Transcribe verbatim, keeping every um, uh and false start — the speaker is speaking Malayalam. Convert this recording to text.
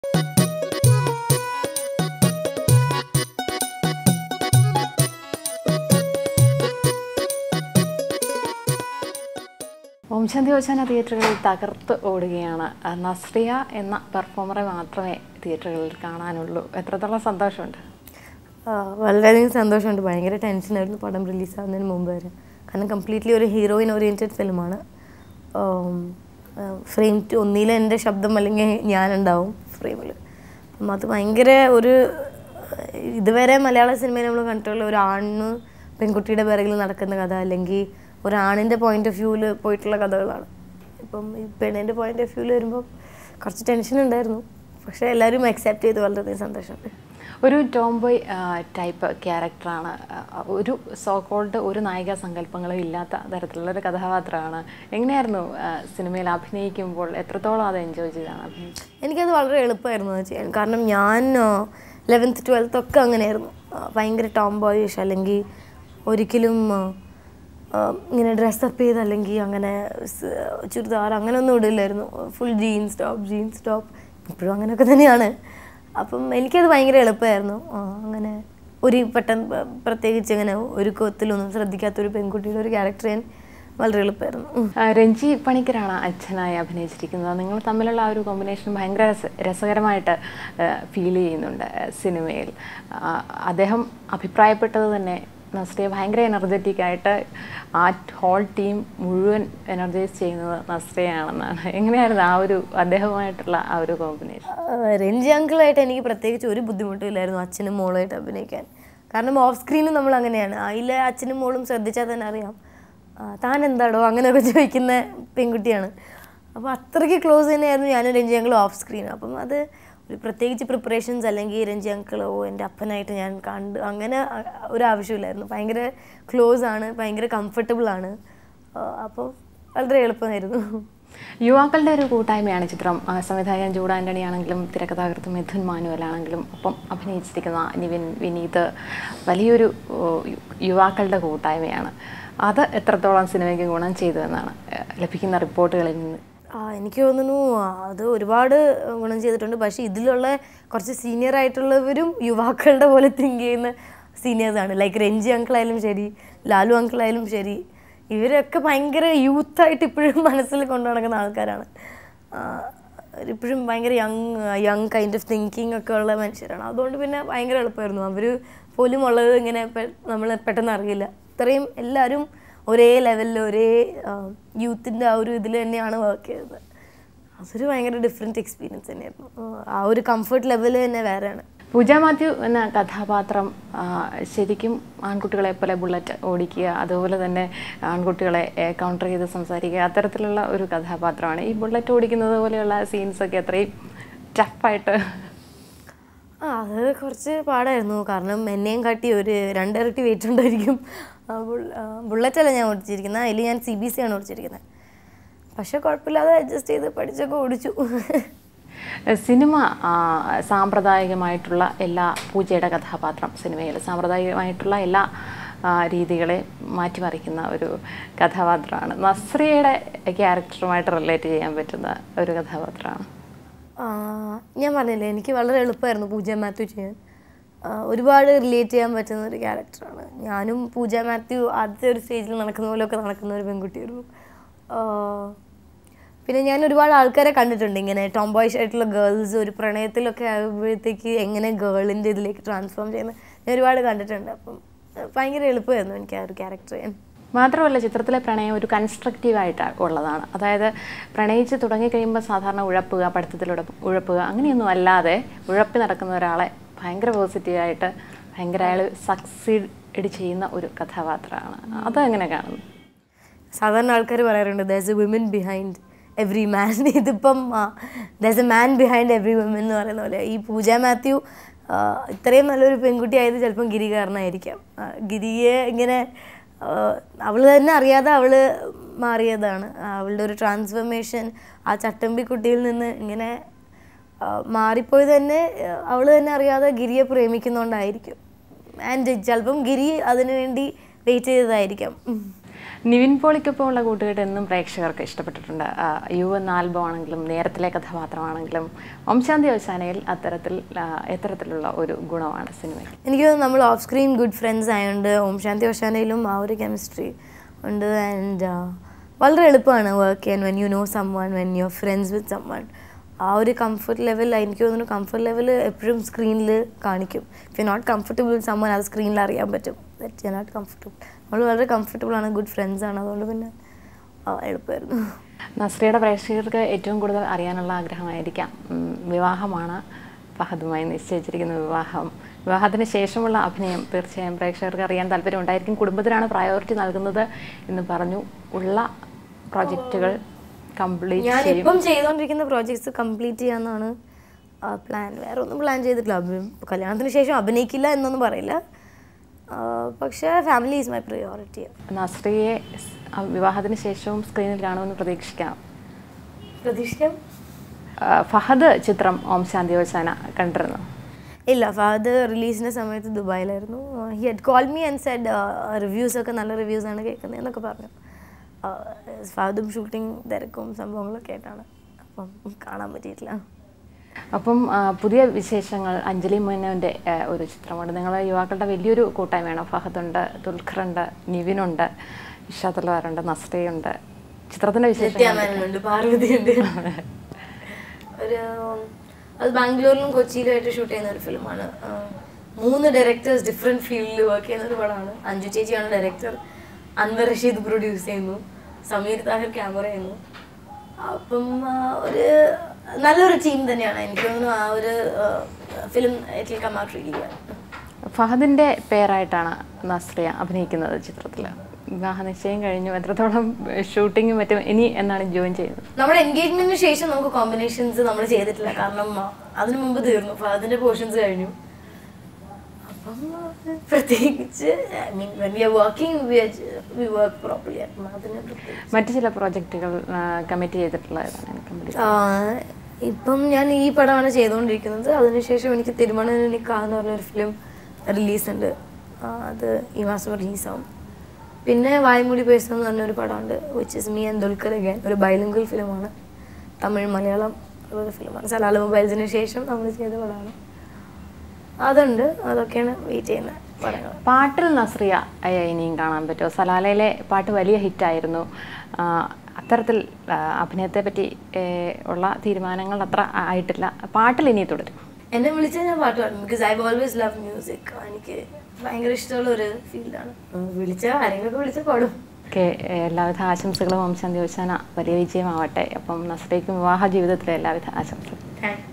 ഓംശാന്തി ഓശാന തിയേറ്ററുകളിൽ തകർത്ത് ഓടുകയാണ്. നസ്രിയ എന്ന പെർഫോമറെ മാത്രമേ തിയേറ്ററുകളിൽ കാണാനുള്ളൂ. എത്രത്തോളം സന്തോഷമുണ്ട്? വളരെയധികം സന്തോഷമുണ്ട്. ഭയങ്കര ടെൻഷനായിരുന്നു പടം റിലീസാകുന്നതിന് മുമ്പ് വരെ. കാരണം കംപ്ലീറ്റ്ലി ഒരു ഹീറോയിൻ ഓറിയൻറ്റഡ് ഫിലിമാണ്. ഫ്രെയിം ടു ഒന്നിലെ എൻ്റെ ശബ്ദം അല്ലെങ്കിൽ ഞാനുണ്ടാവും ഫ്രെയിമിൽ. അപ്പം അത് ഭയങ്കര ഒരു ഇതുവരെ മലയാള സിനിമയിൽ നമ്മൾ കണ്ടിട്ടുള്ള ഒരു ആണ് പെൺകുട്ടിയുടെ പിറകിൽ നടക്കുന്ന കഥ, അല്ലെങ്കിൽ ഒരാണിൻ്റെ പോയിൻ്റ് ഓഫ് വ്യൂവിൽ പോയിട്ടുള്ള കഥകളാണ്. ഇപ്പം ഈ പെണ്ണിൻ്റെ പോയിൻ്റ് ഓഫ് വ്യൂവിൽ വരുമ്പോൾ കുറച്ച് ടെൻഷൻ ഉണ്ടായിരുന്നു. പക്ഷേ എല്ലാവരും അക്സെപ്റ്റ് ചെയ്ത് വളരെയധികം സന്തോഷമുണ്ട്. ഒരു ടോംബോയ് ടൈപ്പ് ക്യാരക്ടറാണ്. ഒരു സോ കോൾഡ് ഒരു നായിക സങ്കല്പങ്ങളും ഇല്ലാത്ത തരത്തിലുള്ളൊരു കഥാപാത്രമാണ്. എങ്ങനെയായിരുന്നു സിനിമയിൽ അഭിനയിക്കുമ്പോൾ? എത്രത്തോളം അത് എൻജോയ് ചെയ്താണ് അഭിനയിച്ചത്? എനിക്കത് വളരെ എളുപ്പമായിരുന്നു അത് ചെയ്യാൻ. കാരണം ഞാൻ ലെവൻത്ത് ട്വൽത്ത് ഒക്കെ അങ്ങനെയായിരുന്നു. ഭയങ്കര ടോംബോയിഷ്, അല്ലെങ്കിൽ ഒരിക്കലും ഇങ്ങനെ ഡ്രസ്സപ്പ് ചെയ്ത് അല്ലെങ്കിൽ അങ്ങനെ ചുരിദാർ അങ്ങനെയൊന്നും ഇടില്ലായിരുന്നു. Full jeans top jeans top ഇപ്പോഴും അങ്ങനെയൊക്കെ തന്നെയാണ്. അപ്പം എനിക്കത് ഭയങ്കര എളുപ്പമായിരുന്നു. അങ്ങനെ ഒരു പെട്ടെന്ന് പ്രത്യേകിച്ച് അങ്ങനെ ഒരു കൊത്തിലൊന്നും ശ്രദ്ധിക്കാത്തൊരു പെൺകുട്ടിയുടെ ഒരു ക്യാരക്ടർ ഞാൻ വളരെ എളുപ്പമായിരുന്നു. രഞ്ജി പണിക്കരാണ് അച്ഛനായി അഭിനയിച്ചിരിക്കുന്നത്. നിങ്ങൾ തമ്മിലുള്ള ആ ഒരു കോമ്പിനേഷൻ ഭയങ്കര രസകരമായിട്ട് ഫീൽ ചെയ്യുന്നുണ്ട് സിനിമയിൽ. അദ്ദേഹം അഭിപ്രായപ്പെട്ടത് തന്നെ നസ്രിയ ഭയങ്കര എനർജറ്റിക് ആയിട്ട് ആ ഹോൾ ടീം മുഴുവൻ എനർജൈസ് ചെയ്യുന്നത് നസ്രിയയാണെന്നാണ്. എങ്ങനെയായിരുന്നു ആ ഒരു അദ്ദേഹവുമായിട്ടുള്ള ആ ഒരു കോമ്പിനേഷൻ? രഞ്ജി അങ്കിളായിട്ട് എനിക്ക് പ്രത്യേകിച്ച് ഒരു ബുദ്ധിമുട്ടില്ലായിരുന്നു അച്ഛനും മോളുമായിട്ട് അഭിനയിക്കാൻ. കാരണം ഓഫ് സ്ക്രീനും നമ്മൾ അങ്ങനെയാണ്. അതിലെ അച്ഛനും മോളും ശ്രദ്ധിച്ചാൽ തന്നെ അറിയാം താൻ എന്താടോ അങ്ങനെയൊക്കെ ചോദിക്കുന്ന പെൺകുട്ടിയാണ്. അപ്പോൾ അത്രയ്ക്ക് ക്ലോസ് തന്നെയായിരുന്നു ഞാനും രഞ്ജി അങ്കിളും ഓഫ് സ്ക്രീൻ. അപ്പം അത് ഒരു പ്രത്യേകിച്ച് പ്രിപ്പറേഷൻസ് അല്ലെങ്കിൽ രഞ്ജി അങ്കിളോ എൻ്റെ അപ്പനായിട്ട് ഞാൻ കണ്ട് അങ്ങനെ ഒരു ആവശ്യമില്ലായിരുന്നു. ഭയങ്കര ക്ലോസ് ആണ്, ഭയങ്കര കംഫർട്ടബിളാണ്. അപ്പോൾ വളരെ എളുപ്പമായിരുന്നു. യുവാക്കളുടെ ഒരു കൂട്ടായ്മയാണ് ചിത്രം. സംവിധായകൻ ജൂഡ് ആൻ്റണി ആണെങ്കിലും തിരക്കഥാകൃത്ത് മിഥുൻ മാനുവൽ ആണെങ്കിലും ഒപ്പം അഭിനയിച്ചിരിക്കുന്ന നിവിൻ വിനീത് വലിയൊരു യുവാക്കളുടെ കൂട്ടായ്മയാണ്. അത് എത്രത്തോളം സിനിമയ്ക്ക് ഗുണം ചെയ്തു എന്നാണ് ലഭിക്കുന്ന റിപ്പോർട്ടുകളിൽ നിന്ന്? എനിക്ക് തോന്നുന്നു അത് ഒരുപാട് ഗുണം ചെയ്തിട്ടുണ്ട്. പക്ഷേ ഇതിലുള്ള കുറച്ച് സീനിയർ ആയിട്ടുള്ളവരും യുവാക്കളുടെ പോലെ തിങ്ക് ചെയ്യുന്ന സീനിയേഴ്സാണ്. ലൈക്ക് രഞ്ജി അങ്കിളായാലും ശരി, ലാലു അങ്കിളായാലും ശരി, ഇവരൊക്കെ ഭയങ്കര യൂത്തായിട്ട് ഇപ്പോഴും മനസ്സിൽ കൊണ്ടു നടക്കുന്ന ആൾക്കാരാണ്. ഇപ്പോഴും ഭയങ്കര young young kind of thinking ഒക്കെ ഉള്ള മനുഷ്യരാണ്. അതുകൊണ്ട് പിന്നെ ഭയങ്കര എളുപ്പമായിരുന്നു. അവർ പോലും ഉള്ളത് ഇങ്ങനെ നമ്മൾ പെട്ടെന്ന് അറിയില്ല. ഇത്രയും എല്ലാവരും ഒരേ ലെവലിൽ ഒരേ യൂത്തിൻ്റെ ആ ഒരു ഇതിൽ തന്നെയാണ് വർക്ക് ചെയ്തത്. അതൊരു ഭയങ്കര ഡിഫറെൻറ്റ് എക്സ്പീരിയൻസ് തന്നെയായിരുന്നു. ആ ഒരു കംഫർട്ട് ലെവൽ തന്നെ വേറെയാണ്. പൂജ മാത്യു എന്ന കഥാപാത്രം ശരിക്കും ആൺകുട്ടികളെ പോലെ ബുള്ളറ്റ് ഓടിക്കുക, അതുപോലെ തന്നെ ആൺകുട്ടികളെ കൗണ്ടർ ചെയ്ത് സംസാരിക്കുക, അത്തരത്തിലുള്ള ഒരു കഥാപാത്രമാണ്. ഈ ബുള്ളറ്റ് ഓടിക്കുന്നത് പോലെയുള്ള സീൻസൊക്കെ അത്രയും ടഫായിട്ട്? ആ അത് കുറച്ച് പാടായിരുന്നു. കാരണം എന്നെയും കാട്ടി ഒരു രണ്ടിരട്ടി വെയിറ്റ് ഉണ്ടായിരിക്കും. ബുള്ളറ്റല്ല ഞാൻ ഓടിച്ചിരിക്കുന്നത്, അതിൽ ഞാൻ സി ബി സി ആണ് ഓടിച്ചിരിക്കുന്നത്. പക്ഷെ കുഴപ്പമില്ലാതെ അഡ്ജസ്റ്റ് ചെയ്ത് പഠിച്ചൊക്കെ ഓടിച്ചു. സിനിമ സാമ്പ്രദായികമായിട്ടുള്ള എല്ലാ പൂജയുടെ കഥാപാത്രം സിനിമയിൽ സാമ്പ്രദായികമായിട്ടുള്ള എല്ലാ രീതികളെ മാറ്റിമറിക്കുന്ന ഒരു കഥാപാത്രമാണ്. നസ്രിയയുടെ ക്യാരക്ടറുമായിട്ട് റിലേറ്റ് ചെയ്യാൻ പറ്റുന്ന ഒരു കഥാപാത്രമാണ്. ഞാൻ പറഞ്ഞില്ലേ, എനിക്ക് വളരെ എളുപ്പമായിരുന്നു പൂജ മാത്യു ചെയ്യാൻ. ഒരുപാട് റിലേറ്റ് ചെയ്യാൻ പറ്റുന്ന ഒരു ക്യാരക്ടറാണ്. ഞാനും പൂജ മാത്യു ആദ്യത്തെ ഒരു സ്റ്റേജിൽ നടക്കുന്ന പോലെയൊക്കെ നടക്കുന്ന ഒരു പെൺകുട്ടിയായിരുന്നു. പിന്നെ ഞാൻ ഒരുപാട് ആൾക്കാരെ കണ്ടിട്ടുണ്ട് ഇങ്ങനെ ടോംബോയ്സ് ആയിട്ടുള്ള ഗേൾസ് ഒരു പ്രണയത്തിലൊക്കെ ആകുമ്പോഴത്തേക്ക് എങ്ങനെ ഗേളിൻ്റെ ഇതിലേക്ക് ട്രാൻസ്ഫോം ചെയ്യുന്നത് ഞാൻ ഒരുപാട് കണ്ടിട്ടുണ്ട്. അപ്പം ഭയങ്കര എളുപ്പമായിരുന്നു എനിക്ക് ആ ഒരു ക്യാരക്ടർ ചെയ്യാൻ. മാത്രമല്ല ചിത്രത്തിലെ പ്രണയം ഒരു കൺസ്ട്രക്റ്റീവായിട്ട് ഉള്ളതാണ്. അതായത് പ്രണയിച്ച് തുടങ്ങിക്കഴിയുമ്പോൾ സാധാരണ ഉഴപ്പുക, പഠിത്തത്തിലൂടെ ഉഴപ്പുക, അങ്ങനെയൊന്നും അല്ലാതെ ഉഴപ്പി നടക്കുന്ന ഒരാളെ ഭയങ്കര പോസിറ്റീവായിട്ട് ഭയങ്കര അയാൾ സക്സീഡ് ചെയ്യുന്ന ഒരു കഥാപാത്രമാണ്. അതെങ്ങനെ കാണുന്നു? സാധാരണ ആൾക്കാർ പറയാറുണ്ട് there's a women behind every man. ഇതിപ്പം there's a man behind every women എന്ന് പറയുന്ന പോലെ ഈ പൂജ മാത്യു ഇത്രയും നല്ലൊരു പെൺകുട്ടി ആയത് ചിലപ്പം ഗിരി കാരണമായിരിക്കാം. ഗിരിയെ ഇങ്ങനെ അവൾ തന്നെ അറിയാതെ അവൾ മാറിയതാണ്. അവളുടെ ഒരു ട്രാൻസ്ഫർമേഷൻ ആ ചട്ടമ്പി കുട്ടിയിൽ നിന്ന് ഇങ്ങനെ മാറിപ്പോയത് തന്നെ അവൾ തന്നെ അറിയാതെ ഗിരിയെ പ്രേമിക്കുന്നതുകൊണ്ടായിരിക്കും. ആൻഡ് ചിലപ്പം ഗിരി അതിനു വേണ്ടി വെയിറ്റ് ചെയ്തതായിരിക്കാം. നിവിൻ പോളിക്കൊപ്പം ഉള്ള കൂട്ടുകെട്ട് എന്നും പ്രേക്ഷകർക്ക് ഇഷ്ടപ്പെട്ടിട്ടുണ്ട്. യു എന്ന ആൽബം ആണെങ്കിലും നേരത്തിലെ കഥാപാത്രമാണെങ്കിലും ഓം ശാന്തി ഓശാനയിൽ അത്തരത്തിൽ എത്തരത്തിലുള്ള ഒരു ഗുണമാണ് സിനിമയിൽ? എനിക്ക് തോന്നുന്നു നമ്മൾ ഓഫ് സ്ക്രീൻ ഗുഡ് ഫ്രണ്ട്സ് ആയതുകൊണ്ട് ഓം ശാന്തി ഓശാനയിലും ആ ഒരു കെമിസ്ട്രി ഉണ്ട്. ആൻഡ് വളരെ എളുപ്പമാണ് വർക്ക് ചെയ്യാൻ. When you know someone, when you are friends with someone, ആ ഒരു കംഫർട്ട് ലെവൽ എനിക്ക് തോന്നുന്നു കംഫർട്ട് ലെവൽ എപ്പോഴും സ്ക്രീനിൽ കാണിക്കും. If you not comfortable with someone അത് സ്ക്രീനിൽ അറിയാൻ പറ്റും. That you not comfortable. നമ്മൾ വളരെ കംഫർട്ടബിൾ ആണ്, ഗുഡ് ഫ്രണ്ട്സ് ആണ്, അതുകൊണ്ട് പിന്നെ എളുപ്പമായിരുന്നു. നസ്രിയയുടെ പ്രേക്ഷകർക്ക് ഏറ്റവും കൂടുതൽ അറിയാനുള്ള ആഗ്രഹമായിരിക്കാം, വിവാഹമാണ് ഫഹദുമായി നിശ്ചയിച്ചിരിക്കുന്ന വിവാഹം. വിവാഹത്തിന് ശേഷമുള്ള അഭിനയം തീർച്ചയായും പ്രേക്ഷകർക്ക് അറിയാൻ താല്പര്യം ഉണ്ടായിരിക്കും. കുടുംബത്തിനാണ് പ്രയോറിറ്റി നൽകുന്നത് എന്ന് പറഞ്ഞു. ഉള്ള പ്രോജക്റ്റുകൾ കംപ്ലീറ്റ് ഞാൻ ഇപ്പം ചെയ്തുകൊണ്ടിരിക്കുന്ന പ്രോജക്ട്സ് കംപ്ലീറ്റ് ചെയ്യാന്നാണ് പ്ലാൻ. വേറെ ഒന്നും പ്ലാൻ ചെയ്തിട്ടില്ല. കല്യാണത്തിന് ശേഷം അഭിനയിക്കില്ല എന്നൊന്നും പറയില്ല, പക്ഷേ ഫാമിലി ഈസ് മൈ പ്രയോറിറ്റി. നസ്രിയെ വിവാഹത്തിന് ശേഷവും സ്ക്രീനിൽ കാണുമെന്ന് പ്രതീക്ഷിക്കാം. പ്രതീക്ഷിക്കാം. ഫഹദ് ചിത്രം ഓം ശാന്തി ഓശാന കണ്ടിരുന്നു? ഇല്ല, ഫഹദ് റിലീസിൻ്റെ സമയത്ത് ദുബായിലായിരുന്നു. He had call me and said റിവ്യൂസൊക്കെ നല്ല റിവ്യൂസാണ് കേൾക്കുന്നത് എന്നൊക്കെ പറഞ്ഞു. ഫഹദും ഷൂട്ടിംഗ് തിരക്കും സംഭവങ്ങളൊക്കെ ആയിട്ടാണ്, അപ്പം കാണാൻ പറ്റിയിട്ടില്ല. അപ്പം പുതിയ വിശേഷങ്ങൾ, അഞ്ജലി മേനോൻ്റെ ഒരു ചിത്രമുണ്ട്. നിങ്ങൾ യുവാക്കളുടെ വലിയൊരു കൂട്ടായ്മയാണ്. ഫഹദുണ്ട്, ദുൽഖറുണ്ട്, നിവിനുണ്ട്, ഇഷ തലവാറുണ്ട്, നസ്രിയുണ്ട്. ചിത്രത്തിൻ്റെ വിശേഷങ്ങളുണ്ട്, പാർവതിയുണ്ട്. ഒരു അത് ബാംഗ്ലൂരിലും കൊച്ചിയിലുമായിട്ട് ഷൂട്ട് ചെയ്യുന്ന ഒരു ഫിലിമാണ്. മൂന്ന് ഡയറക്ടേഴ്സ് ഡിഫറെൻറ്റ് ഫീൽഡിൽ വർക്ക് ചെയ്യുന്ന ഒരു പടമാണ്. അഞ്ജു ചേച്ചിയാണ് ഡയറക്ടർ, അൻവർ റഷീദ് പ്രൊഡ്യൂസ് ചെയ്യുന്നു, സമീർ താഹിർ ക്യാമറ ചെയ്യുന്നു. അപ്പം ഒരു നല്ലൊരു ടീം തന്നെയാണ്. എനിക്ക് തോന്നുന്നു ആ ഒരു film it will come out really well. ഫഹദിൻ്റെ പേരായിട്ടാണ് നസ്രിയ അഭിനയിക്കുന്നത് ചിത്രത്തിൽ. വിവാഹ നിശ്ചയം കഴിഞ്ഞു, എത്രത്തോളം ഷൂട്ടിങ്ങും മറ്റും ഇനി എന്നാണ് ജോയിൻ ചെയ്യുന്നത്? നമ്മുടെ എൻഗേജ്മെന്റിന് ശേഷം നമുക്ക് കോമ്പിനേഷൻസ് നമ്മൾ ചെയ്തിട്ടില്ല, കാരണം അതിനു മുമ്പ് തീർന്നു, ഫഹദിന്റെ പോർഷൻസ് കഴിഞ്ഞു. അപ്പം പ്രത്യേകിച്ച് I mean when we are working we work properly. മറ്റു ചില പ്രോജക്റ്റുകൾ കമ്മിറ്റ് ചെയ്തിട്ടുള്ളതാണ്? ഇപ്പം ഞാൻ ഈ പടമാണ് ചെയ്തുകൊണ്ടിരിക്കുന്നത്. അതിനുശേഷം എനിക്ക് തിരുമണനിക്ക എന്ന് പറഞ്ഞൊരു ഫിലിം റിലീസുണ്ട്, അത് ഈ മാസം റിലീസാവും. പിന്നെ വായ്മൂടി പേഴ്സൺ എന്ന് പറഞ്ഞൊരു പടമുണ്ട്, which is me and Dulquer again. ഒരു ബൈലിംഗ്വൽ ഫിലിമാണ്, തമിഴ് മലയാളം ഒരു ഫിലിമാണ്. സലാല മൊബൈൽസിന് ശേഷം നമ്മൾ ചെയ്ത പടമാണ്. അതുണ്ട്, അതൊക്കെയാണ് വെയിറ്റ് ചെയ്യുന്ന പടങ്ങൾ. പാട്ടിൽ നസ്രിയ ഇനിയും കാണാൻ പറ്റുമോ? സലാലയിലെ പാട്ട് വലിയ ഹിറ്റായിരുന്നു. അത്തരത്തിൽ അഭിനയത്തെ പറ്റി ഉള്ള തീരുമാനങ്ങൾ അത്ര ആയിട്ടില്ല. പാട്ടിൽ ഇനി തുടരും. എന്നെ വിളിച്ചാൽ ഞാൻ പാട്ട് പാടും, because I always love music. എനിക്ക് ഭയങ്കര ഇഷ്ടമുള്ള ഒരു ഫീൽഡാണ്. വിളിച്ചാൽ ആരെങ്കിലൊക്കെ വിളിച്ചാൽ പാടും. ഓക്കെ, എല്ലാവിധ ആശംസകളും ഓം ശാന്തി ഓശാന വലിയ വിജയമാവട്ടെ. അപ്പം നസ്രിയയ്ക്കും വിവാഹ ജീവിതത്തിലെ എല്ലാവിധ ആശംസകളും.